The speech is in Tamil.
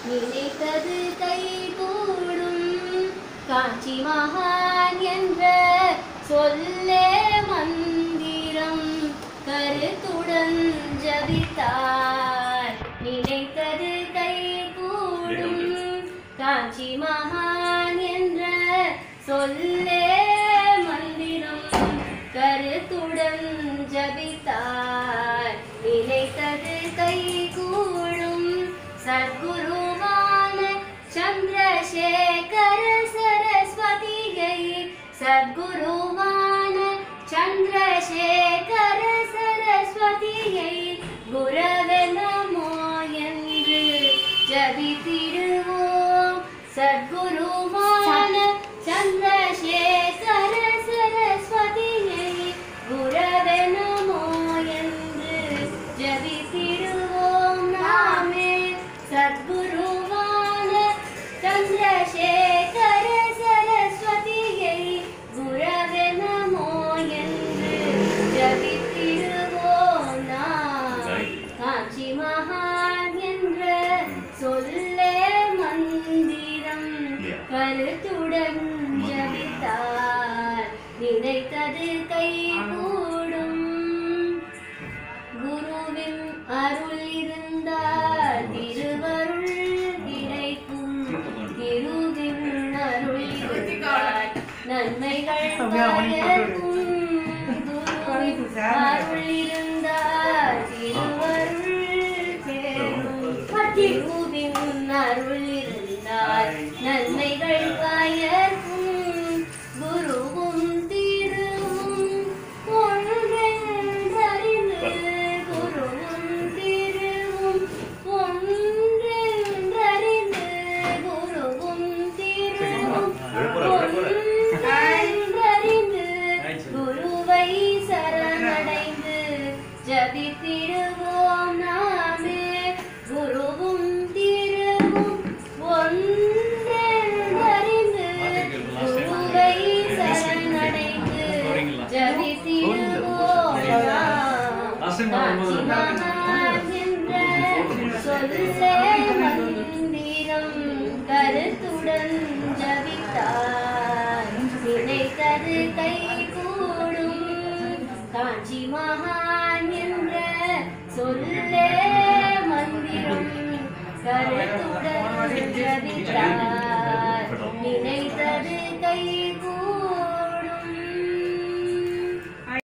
நினைத்தது கைகூடும். காஞ்சி மகான் என்ற சொல்லே மந்திரம் கருத்துடன் ஜபித்தார் நினைத்தது கைகூடும். காஞ்சி மகான் என்ற சொல்லே மந்திரம் கருத்துடன் ஜபித்தார் நினைத்தது கைகூடும். சத்குருவான சந்திரசேகர சரஸ்வதியை சத்குருவான சந்திரசேகர சரஸ்வதியை குரவே நமோ என்று ஜபித்திடுவோம். சத்குருவான சந்திரசேகர சரஸ்வதியை குரவே நமோ என்று ஜபித்திடுவோம் நாமே. சத்குருவான சந்திரசேகர சரஸ்வதியை குரவே நமோ என்று ஜபித்திடுவோம் நாம். காஞ்சி மகான் என்ற சொல்லே மந்திரம் கருத்துடன் ஜபித்தார் நினைத்தது கைகூடும். குருவின் அருள் இருந்தால் திருவருள் கிடைக்கும். திருவின் அருள் இருந்தால் நன்மைகள் பயக்கும். குருவின் அருள் இருந்தால் திருவருள் பெறும். திருவின் அருள் இருந்தால் நன்மைகள் பயக்கும். குருவும் திருவும் ஒன்றென்றறிந்து குருவும் திருவும் ஒன்றென்றறிந்து குருவும் திருவும் ஒன்றென்றறிந்து குருவை சரணடைந்து ஜபித்திடுவோம் நாமே. குருவும் திருவும் ஒன்றென்றறிந்து குருவை சரணடைந்து ஜபித்திடுவோம் நாம். காஞ்சி மகான் என்ற சொல்லே மந்திரம் கருத்துடன் ஜபித்தார் நினைத்தது கைகூடும். காஞ்சி மகான் என்ற சொல்லே மந்திரம் கருத்துடன் ஜபித்தார் நினைத்தது கை